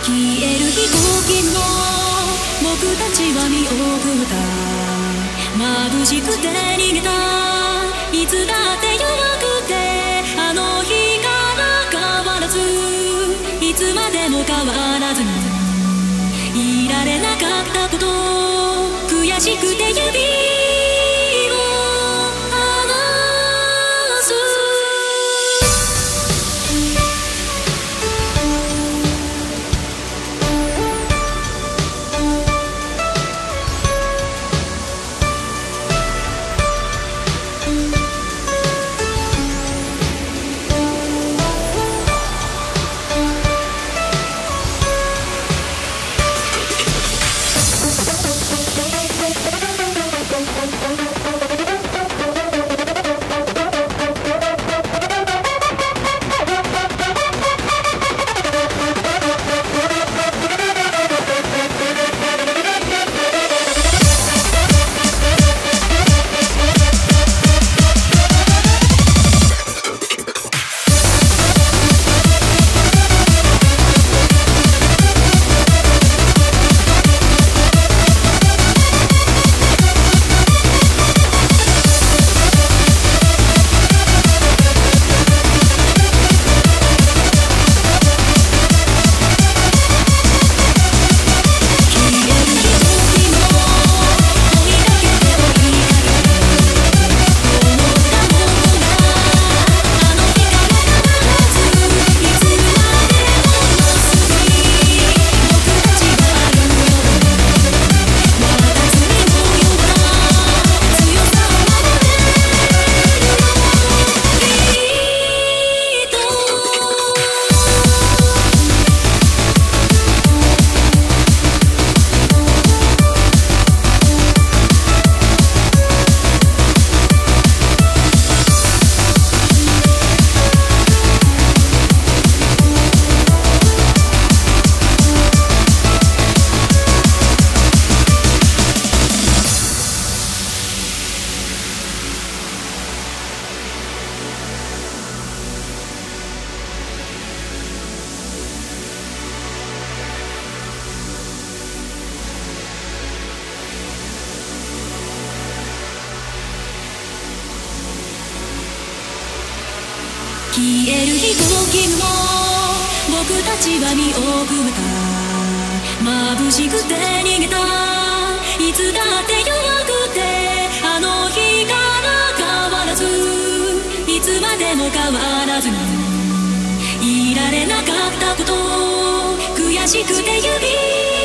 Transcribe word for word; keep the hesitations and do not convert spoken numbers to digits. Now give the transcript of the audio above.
消える飛行機の僕たちは見送った眩しくて逃げたいつだって弱くてあの日から変わらずいつまでも変わらずにいられなかったこと悔しくて指を離す消える飛行機も僕たちは見送った眩しくて逃げたいつだって弱くてあの日から変わらずいつまでも変わらずにいられなかったこと悔しくて指